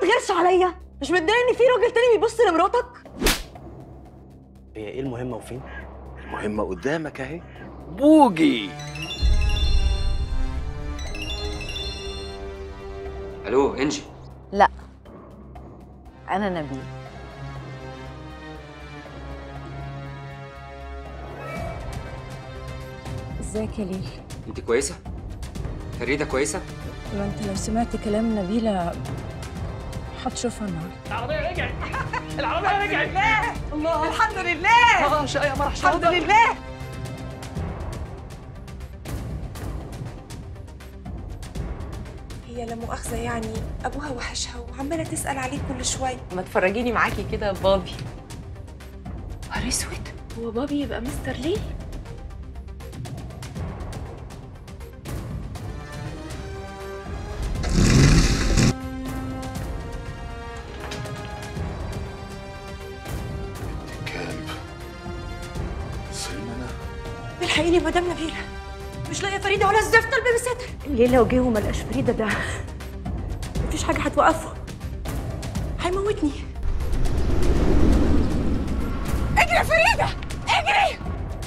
تغيرش عليا؟ مش متضايق ان في راجل تاني بيبص لمراتك؟ هي ايه المهمة وفين؟ المهمة قدامك اهي. بوجي. الو انجي. لا، انا نبيل. ازيك يا ليل؟ انت كويسه؟ فريده كويسه؟ ما انت لو سمعت كلام نبيلة هتشوفها النهارده. العربية رجعت. العربية رجعت. الله، الحمد لله. شقية مرح الحمد لله. هي لا مؤاخذة يعني أبوها وحشها وعمالة تسأل عليه كل شوية. ما تفرجيني معاكي كده يا بابي. نهار أسود، هو بابي يبقى مستر ليل؟ كلب. سلمى. الحقيني يا مدام نبيلة، مش لاقية فريدة ولا الزفت البيبي سيتر. ليه لو جه وما لقاش فريدة ده مفيش حاجة هتوقفه. هيموتني. اجري يا فريدة، اجري.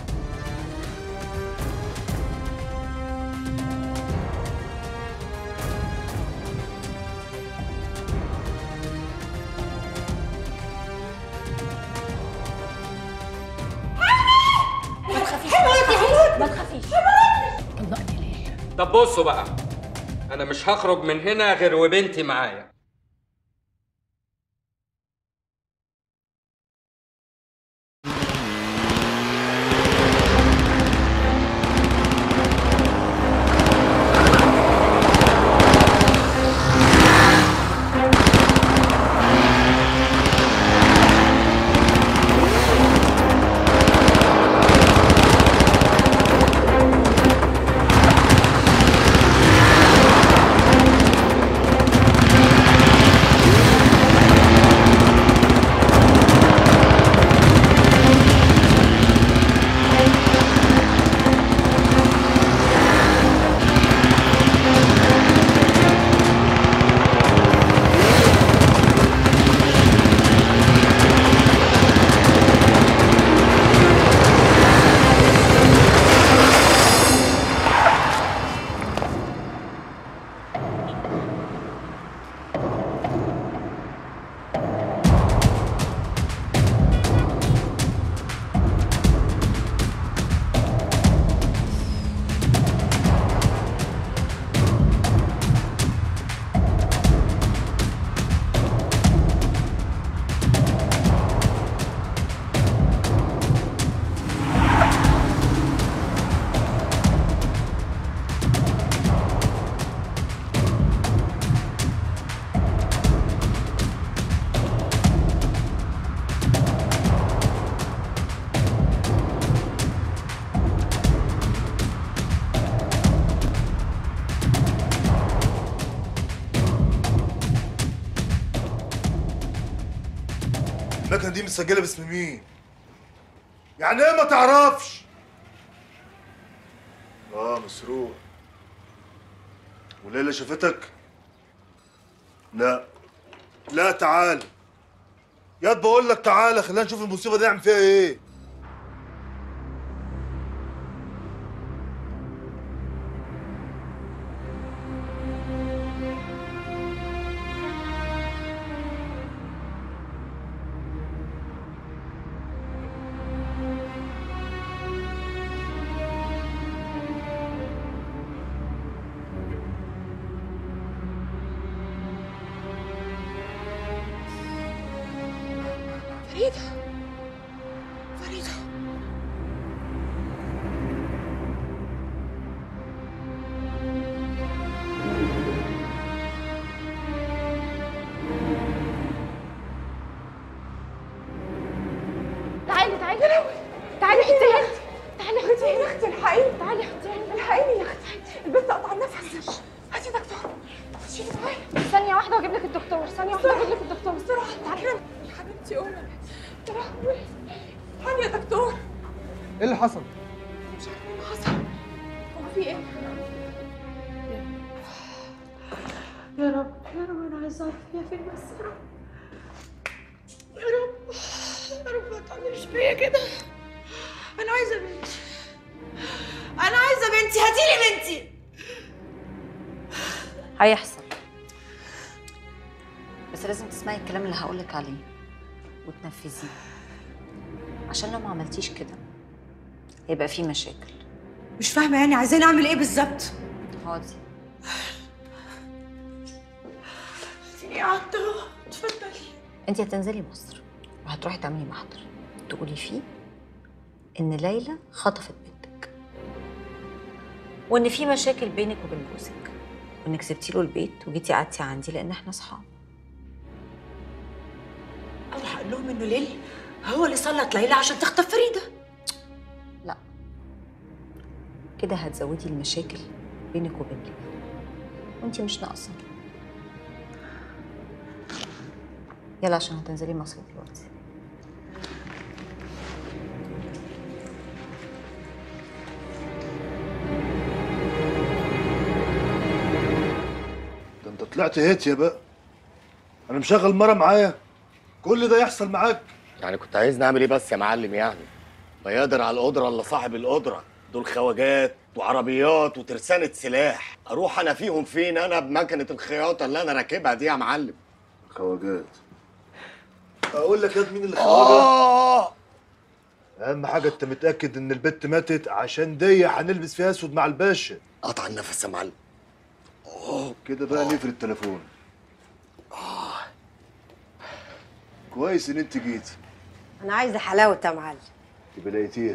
ما تخافيش ما تخافيش. طلقني ليه؟ طب بصوا بقى، انا مش هخرج من هنا غير وبنتي معايا. المكنه دي متسجله باسم مين؟ يعني ايه ما تعرفش؟ مسروق. وليلى شافتك؟ لا لا، تعال ياد، بقول لك تعالى خلينا نشوف المصيبه دي نعمل فيها ايه. فريدة، فريدة. تعالي تعالي تعالي حطيها انت. تعالي اختي يا اختي، الحقيني. تعالي حطيها انت. الحقيني يا اختي، البنت قطع النفس. هاتي دكتور. شيلي تعالي. ثانية واحدة واجيب لك الدكتور. ثانية واحدة واجيب لك الدكتور. بسرعة تعالي يا حبيبتي. قولي يا لهوي. تعالي يا دكتور. ايه اللي حصل؟ مش عارفة ايه اللي حصل. هو في ايه؟ يا رب يا رب انا عايزه اعرف هي فين بس يا رب. يا رب يا رب ما تعملش فيا كده. انا عايزه بنتي، انا عايزه بنتي، هاتيلي بنتي. هيحصل، بس لازم تسمعي الكلام اللي هقولك عليه وتنفذيه، عشان لو ما عملتيش كده هيبقى في مشاكل. مش فاهمه يعني عايزاني اعمل ايه بالظبط؟ هادي، اديني قعدت اهو. اتفضلي. انت هتنزلي مصر وهتروحي تعملي محضر تقولي فيه ان ليلى خطفت بنتك، وان في مشاكل بينك وبين جوزك، وانك سبتي له البيت وجيتي قعدتي عندي لان احنا اصحاب. اروح اقول لهم انه ليل هو اللي سلط ليلى عشان تخطف فريده؟ لا، كده هتزودي المشاكل بينك وبين ليلى وانت مش ناقصه. يلا عشان هتنزلي مصر دلوقتي. ده انت طلعت هيت بقى. انا مشغل مره معايا كل ده يحصل معاك؟ يعني كنت عايزني اعمل ايه بس يا معلم يعني؟ ما يقدر على القدره الا صاحب القدره. دول خواجات وعربيات وترسانه سلاح، اروح انا فيهم فين انا بمكنه الخياطه اللي انا راكبها دي يا معلم؟ خواجات؟ اقول لك يا مين اللي خواجه؟ اهم حاجه انت متاكد ان البت ماتت؟ عشان دي هنلبس فيها اسود مع الباشا. قطع النفس يا معلم. كده بقى نقفل التليفون. كويس ان انت جيت. انا عايزه حلاوه يا معلم. يبقى لقيتيها؟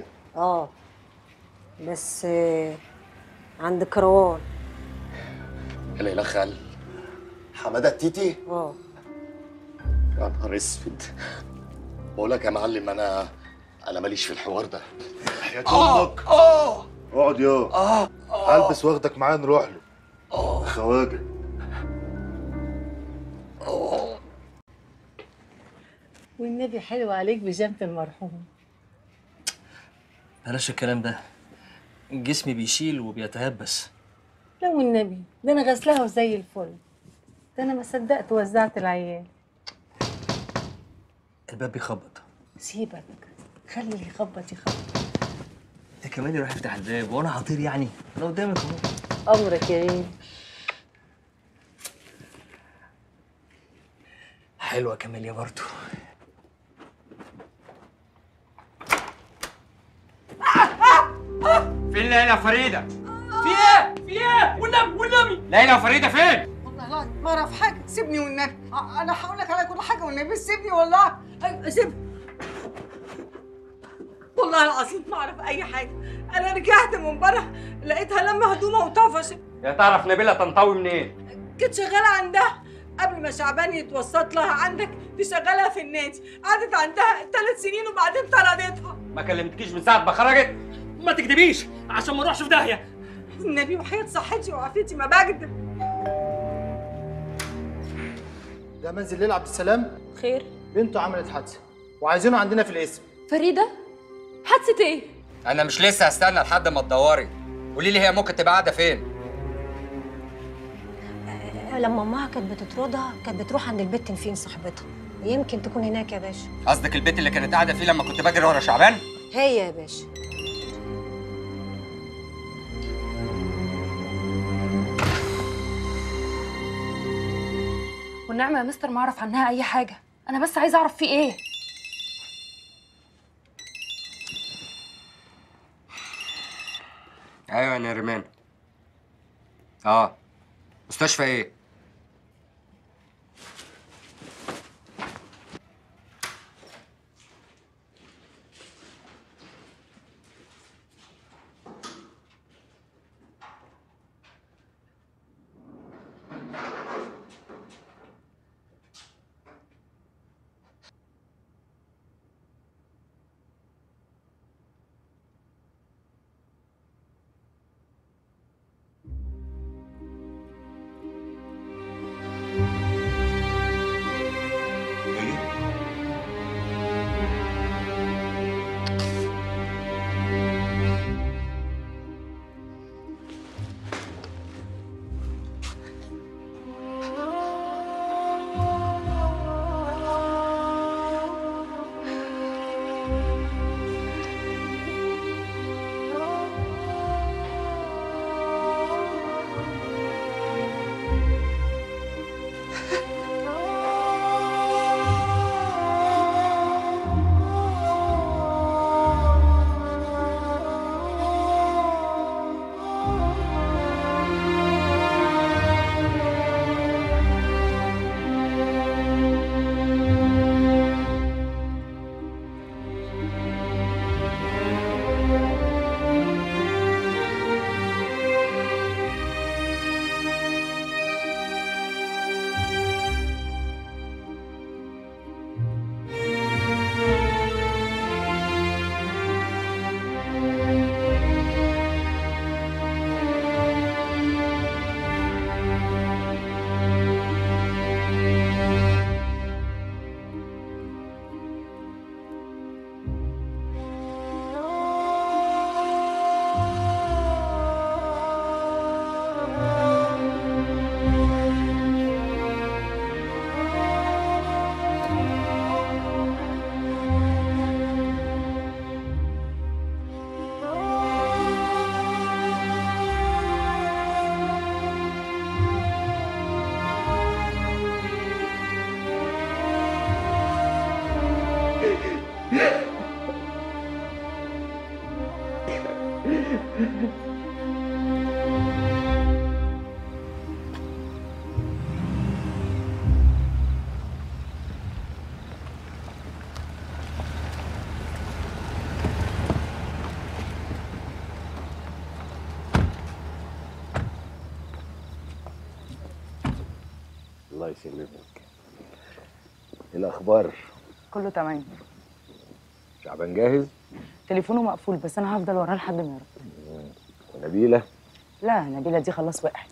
بس عند كروان. ليلى خال حماده التيتي؟ يا نهار اسود. بقول لك يا معلم انا ماليش في الحوار ده. يا امك. اقعد يا. هلبس واخدك معايا نروح له. خواجه. والنبي حلو عليك بجامة المرحوم. بلاش الكلام ده، جسمي بيشيل وبيتهبس. لا والنبي ده انا غسلها وزي الفل. ده انا ما صدقت وزعت العيال. الباب بيخبط. سيبك، خلي اللي يخبط يخبط. انت كمان يروح يفتح الباب وانا هطير يعني؟ انا قدامك اهو. امرك يا ريت. حلوه كاميليا برضه. فين ليلى فريده؟ في ايه؟ في ايه؟ والنبي ليلى وفريده فين؟ والله لا ما اعرف حاجه. سيبني والنبي. انا هقول لك على كل حاجه والنبي. سيبني والله. سيبني والله العظيم ما اعرف اي حاجه. انا رجعت من بره لقيتها لما هدومها وطفشت. يا تعرف نبيله طنطاوي منين؟ كنت شغاله عندها قبل ما شعبان يتوسط لها. عندك تشغلها في النادي. قعدت عندها 3 سنين وبعدين طردتها. ما كلمتكيش من ساعه ما خرجت؟ ما تكدبيش عشان ما اروحش في داهيه. النبي وحياة صحتي وعافيتي ما بكذب. ده منزل ليلى عبد السلام. خير؟ بنته عملت حادثه وعايزينه عندنا في القسم. فريدة؟ حادثة ايه؟ انا مش لسه هستنى لحد ما تدوري. قولي لي هي ممكن تبقى قاعده فين؟ لما امها كانت بتطردها كانت بتروح عند البت نفين صاحبتها. يمكن تكون هناك يا باشا. قصدك البيت اللي كانت قاعده فيه لما كنت بجري ورا شعبان؟ هي يا باشا. والنعمة يا مستر ما اعرف عنها اي حاجة. انا بس عايزة اعرف في ايه. ايوه يا نرمان. مستشفى ايه؟ الله يسلمك. ايه الاخبار؟ كله تمام. شعبان جاهز؟ تليفونه مقفول بس انا هفضل وراه لحد ما يرد. ونبيله؟ لا نبيله دي خلاص وقعت.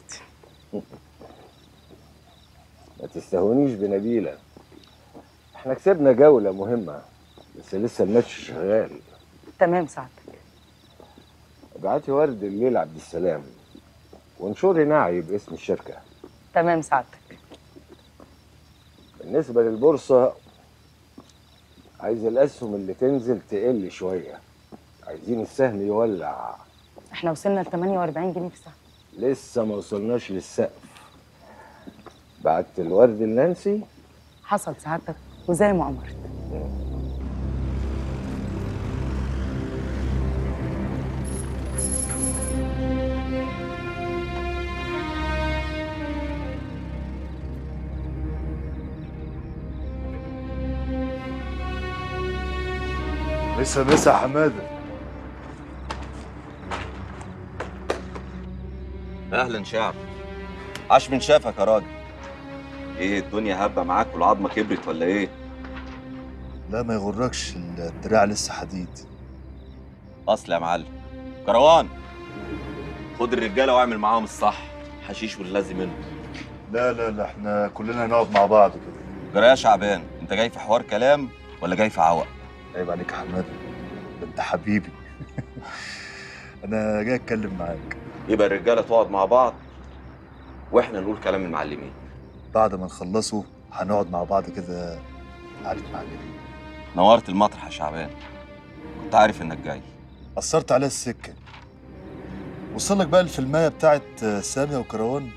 ما تستهونيش بنبيله، احنا كسبنا جوله مهمه بس لسه الماتش شغال. تمام سعادتك. ابعتي ورد الليل عبد السلام وانشري نعي باسم الشركه. تمام سعادتك. بالنسبه للبورصه، عايز الاسهم اللي تنزل تقل شويه، عايزين السهم يولع. احنا وصلنا ل 48 جنيه في السهم. لسه ما وصلناش للسقف. بعت الورد لنانسي؟ حصل سعادتك وزي ما امرت. مسا حماده. اهلا شعب. عاش من شافك يا راجل. ايه الدنيا هبه معاك والعظمه كبرت ولا ايه؟ لا ما يغركش، الدراع لسه حديد. اصل يا معلم كروان، خد الرجاله واعمل معاهم الصح، حشيش واللازم منه. لا احنا كلنا هنقعد مع بعض كده. جرى يا شعبان، انت جاي في حوار كلام ولا جاي في عوق؟ عيب عليك يا حماده، ده انت حبيبي. انا جاي اتكلم معاك. يبقى الرجاله تقعد مع بعض واحنا نقول كلام المعلمين. بعد ما نخلصوا هنقعد مع بعض كده قعدة معلمين. نورت المطرح يا شعبان، كنت عارف انك جاي. قصرت عليا السكه. وصلك بقى الفيلمايه بتاعت ساميه وكروان؟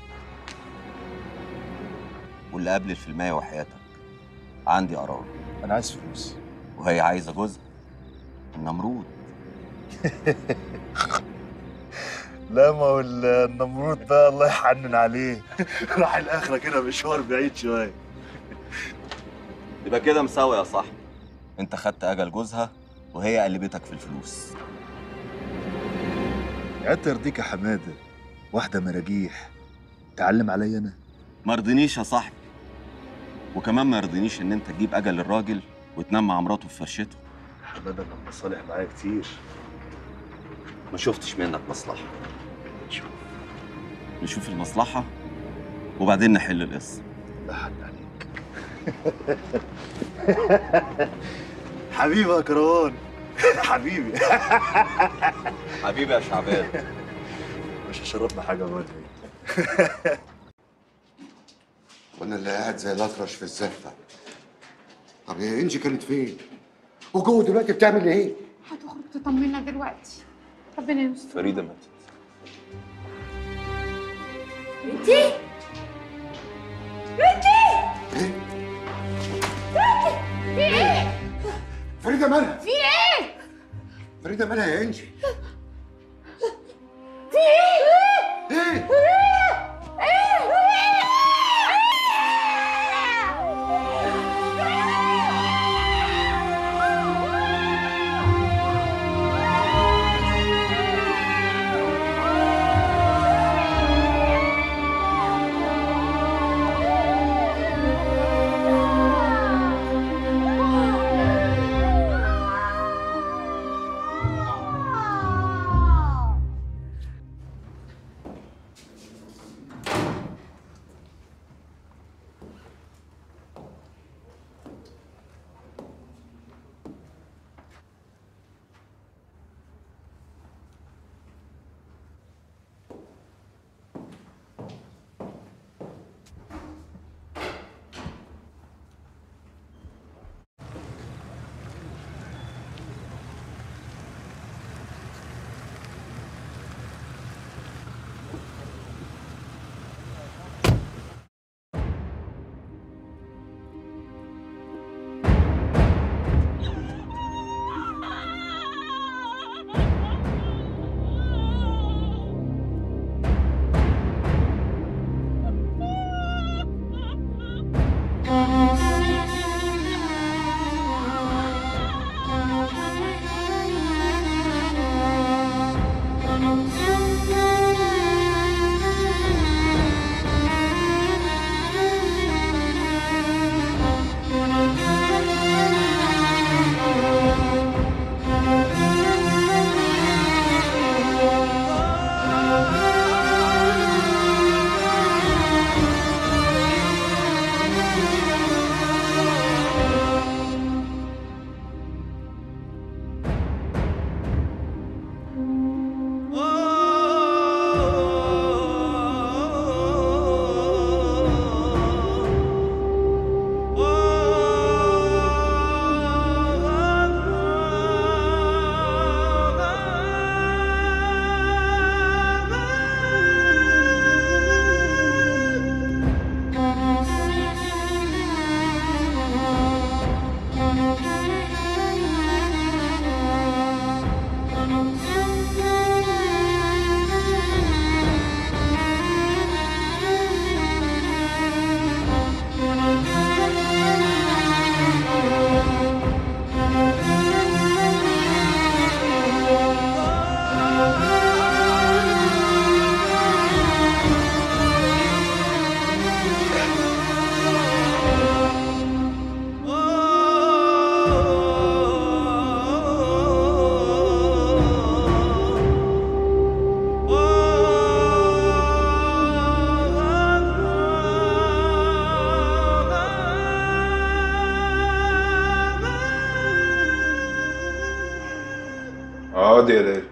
واللي قبل الفيلمايه وحياتك عندي قرار. انا عايز فلوس. وهي عايزه جوزها النمرود. لا ما هو النمرود بقى الله يحنن عليه. راح الاخره كده مشوار بعيد شويه. يبقى كده مساوي يا صاحبي، انت خدت اجل جوزها وهي قلبتك في الفلوس. يا ترضيك يا حماده، واحده مراجيح تعلم عليا انا؟ ما رضينيش يا صاحبي، وكمان ما يرضينيش ان انت تجيب اجل الراجل وتنام مع مراته في فرشته. حماده انا مصالح معايا كتير. ما شفتش منك مصلحه. نشوف المصلحه وبعدين نحل القصه. لا حد عليك. حبيبي يا كروان. حبيبي. حبيبي يا شعبان. مش هشربنا حاجه ولا ايه؟ وانا اللي قاعد زي الاطرش في الزفه. طب هي انجي كانت فين؟ وجوه دلوقتي بتعمل ايه؟ هتخرج تطمنا دلوقتي. ربنا يستر. فريده ماتت. بنتي بنتي ايه؟ بنتي في ايه؟ فريده مالها؟ في ايه؟ فريده مالها يا انجي؟ في ايه؟ ايه؟ اقعدي يا ليلى.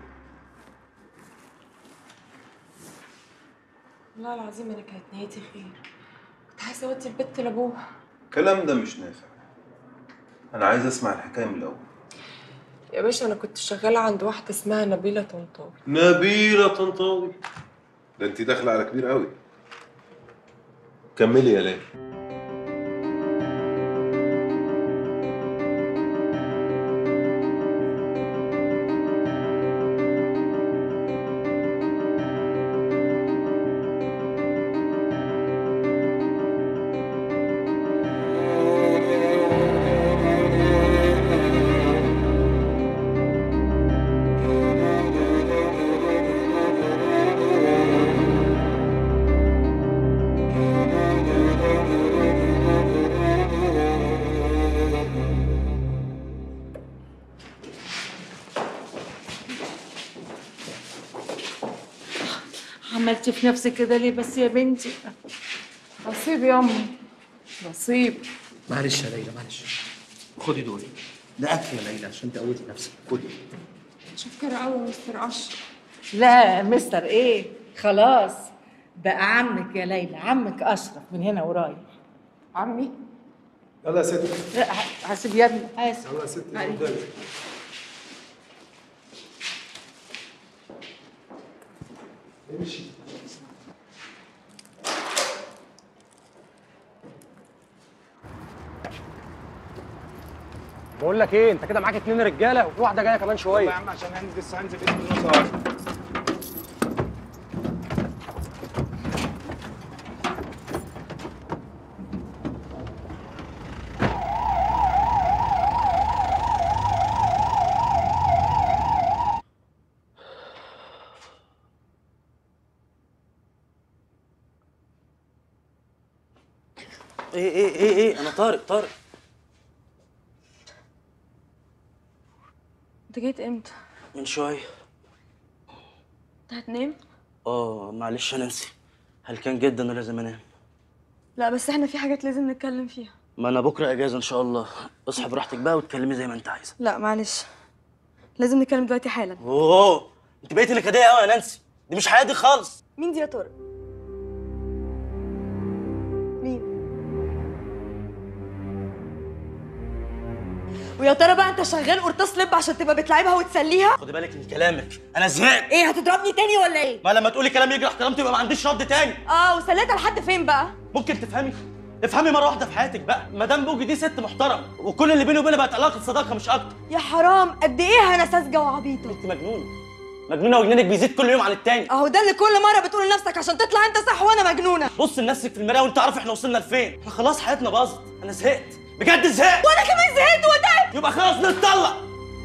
والله العظيم انا كانت نيتي خير، كنت عايزه اودي البت لابوها. الكلام ده مش نافع، انا عايز اسمع الحكايه من الاول. يا باشا انا كنت شغاله عند واحده اسمها نبيله طنطاوي. نبيله طنطاوي؟ ده انت داخله على كبير قوي. كملي يا ليلى. عملتي في نفسك كده ليه بس يا بنتي؟ نصيب يا امي، نصيب. معلش يا ليلى معلش، خدي دول، ده اكل يا ليلى عشان تقوتي نفسك، خدي. شكرا قوي يا مستر اشرف. لا مستر ايه، خلاص بقى عمك يا ليلى، عمك اشرف من هنا ورايح. عمي؟ يلا يا ستي. لا هسيب يا ابني، هسيب. يلا يا ستي قدامي. امشي. بقول لك ايه، انت كده معاك 2 رجاله وفي واحده جايه كمان شويه. يلا يا عم عشان هنزل اسم النص. ايه انا طارق. انت جيت امتى؟ من شويه. انت هتنام؟ معلش يا نانسي، هلكان جدا ولازم انام. لا بس احنا في حاجات لازم نتكلم فيها. ما انا بكره اجازه ان شاء الله، اصحي براحتك بقى وتكلمي زي ما انت عايزه. لا معلش، لازم نتكلم دلوقتي حالا. انت بقيتي نكديه قوي يا نانسي، دي مش حياتي خالص. مين دي يا طارق؟ مين؟ ويا ترى بقى انت شغال قرطاس لب عشان تبقى بتلعبها وتسليها؟ خدي بالك من كلامك، انا زهقت. ايه هتضربني تاني ولا ايه؟ ما لما تقولي كلام يجرح كرامتي يبقى ما عنديش رد تاني. وسليتها لحد فين بقى؟ ممكن افهمي مره واحده في حياتك بقى، مدام بوجي دي ست محترمه وكل اللي بيني وبينها بقت علاقه صداقه مش اكتر. يا حرام، قد ايه انا ساذجه وعبيطه. انت مجنونه وجنانك بيزيد كل يوم عن التاني. اهو ده اللي كل مره بتقول لنفسك عشان تطلع انت صح وانا مجنونه. بص لنفسك في المرايه وانت عارف احنا وصلنا لفين. احنا خلاص حياتنا باظت، انا زهقت بجد، زهقت. وانا كمان زهقت وتعبت. يبقى خلاص نتطلق.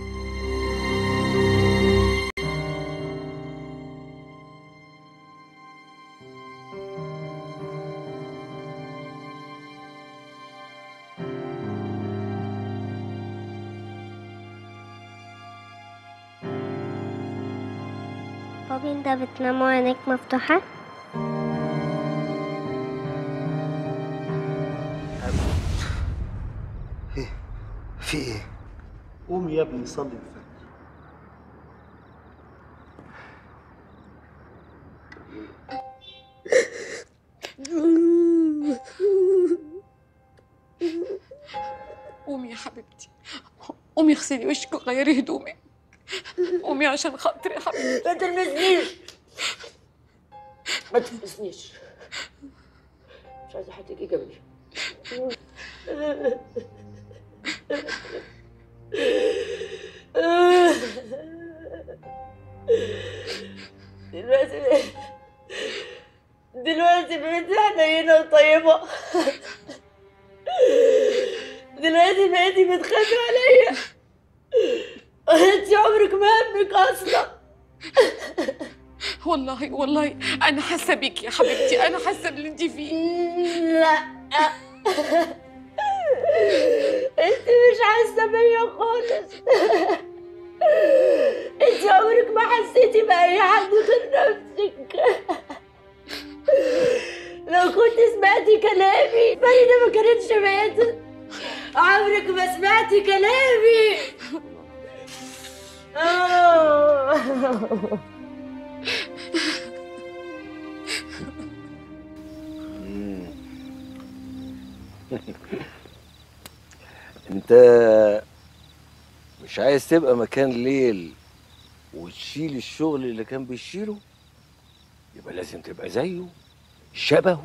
بابي انت بتنام وعينيك مفتوحة؟ ايه في ايه؟ قوم يا ابني صلي الفجر. قومي يا حبيبتي، قومي اغسلي وشك وغيري هدومك. قومي عشان خاطري يا حبيبتي. ما تلمسنيش، ما تلمسنيش، مش عايزه حد يجي جنبي. دلوقتي بقيت حنينة وطيبة. دلوقتي بقيتي بتخافي عليا. انتي عمرك ما همك اصلا. والله انا حاسه بيكي يا حبيبتي، انا حاسه باللي انت فيه. لا انتي مش حاسه بيا خالص. انتي عمرك ما حسيتي باي حد غير نفسك. لو كنت سمعتي كلامي فريدة ما كانتش ماتت. عمرك ما سمعتي كلامي. انت مش عايز تبقى مكان ليل وتشيل الشغل اللي كان بيشيله؟ يبقى لازم تبقى زيه، شبهه.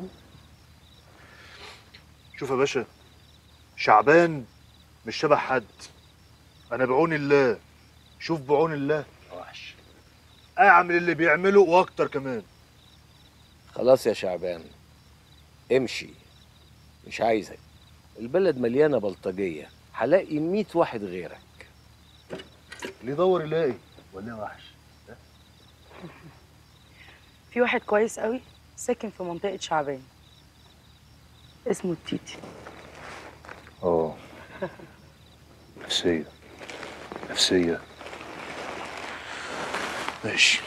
شوف يا باشا، شعبان مش شبه حد. انا بعون الله، شوف بعون الله وحش اعمل اللي بيعمله واكتر كمان. خلاص يا شعبان امشي، مش عايزك. البلد مليانه بلطجيه، هلاقي 100 واحد غيرك. اللي يدور يلاقي ولا وحش. في واحد كويس قوي ساكن في منطقة شعبان اسمه التيتي. نفسية ماشي.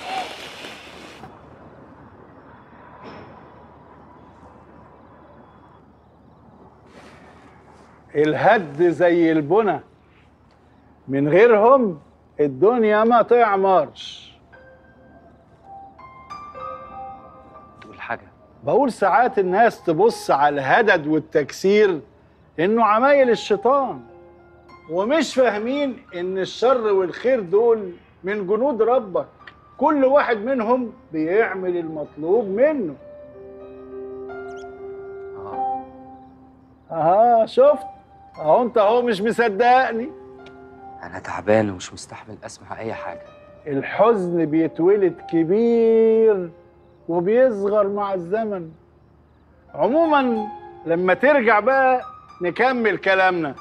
الهد زي البنى، من غيرهم الدنيا ما تعمرش. تقول حاجة؟ بقول ساعات الناس تبص على الهدد والتكسير انه عمايل الشيطان، ومش فاهمين ان الشر والخير دول من جنود ربك، كل واحد منهم بيعمل المطلوب منه. شفت؟ اهو انت اهو مش مصدقني. أنا تعبان ومش مستحمل أسمع أي حاجة. الحزن بيتولد كبير وبيصغر مع الزمن. عموما لما ترجع بقى نكمل كلامنا.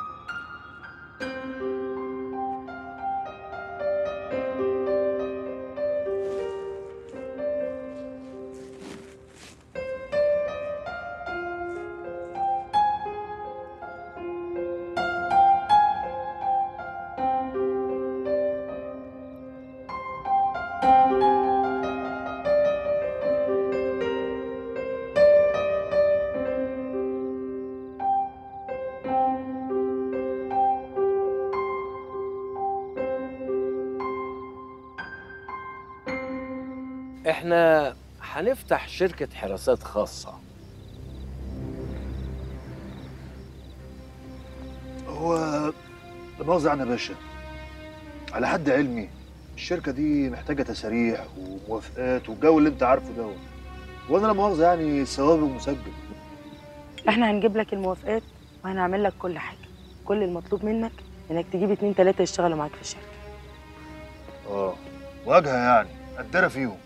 احنا هنفتح شركة حراسات خاصة. هو لا مؤاخذة يعني يا باشا، على حد علمي الشركة دي محتاجة تساريح وموافقات والجو اللي انت عارفه دوت، وانا لا مؤاخذة يعني ثوابي ومسجل. احنا هنجيب لك الموافقات وهنعمل لك كل حاجة. كل المطلوب منك انك تجيب 2 3 يشتغلوا معاك في الشركة. واجهة يعني قدرة فيهم.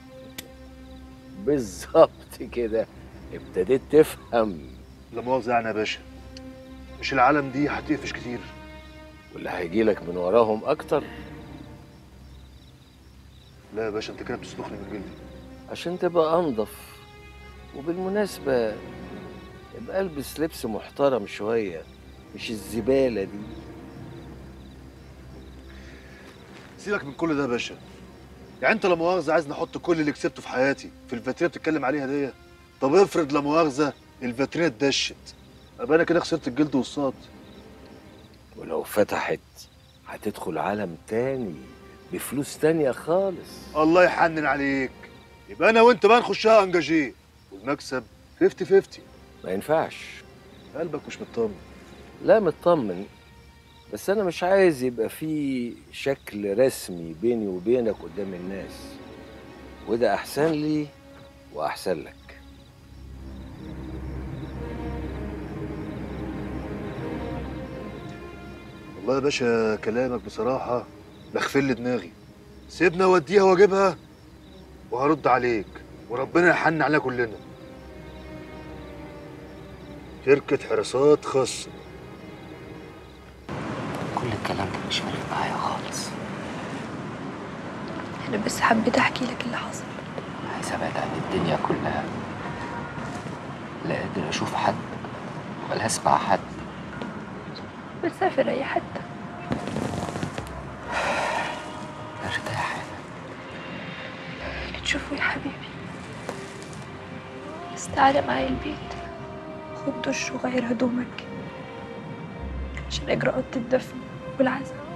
بالظبط كده، ابتديت تفهم. لا مؤاخذة يعني يا باشا، مش العالم دي هتقفش كتير، واللي هيجيلك من وراهم اكتر. لا يا باشا انت كده بتسلخني من جلدي. عشان تبقى انضف. وبالمناسبة يبقى البس لبس محترم شوية، مش الزبالة دي. سيبك من كل ده يا باشا. يعني انت لا مؤاخذة عايز نحط كل اللي كسبته في حياتي في الفاترينا بتتكلم عليها دي؟ طب افرض لا مؤاخذة الفاترينا اتدشت، ابقى انا كده خسرت الجلد والصوت. ولو فتحت هتدخل عالم تاني بفلوس تانية خالص. الله يحنن عليك. يبقى انا وانت بقى نخشها انجاجيه والمكسب 50-50. ما ينفعش. قلبك مش مطمن؟ لا مطمن، بس انا مش عايز يبقى في شكل رسمي بيني وبينك قدام الناس، وده احسن لي واحسن لك. والله يا باشا كلامك بصراحه بغفل لي دماغي. سيبنا اوديها واجيبها وهرد عليك، وربنا يحن علينا كلنا. شركه حراسات خاصه. كل الكلام ده مش فارق معايا خالص. انا بس حبيت احكي لك اللي حصل. عايز ابعد عن الدنيا كلها، لا قادر اشوف حد ولا اسمع حد. بسافر اي حته ارتاح هنا. اللي تشوفه يا حبيبي. بس تعالى معايا البيت، خد دش وغير هدومك عشان اجراءات الدفن والعزاء.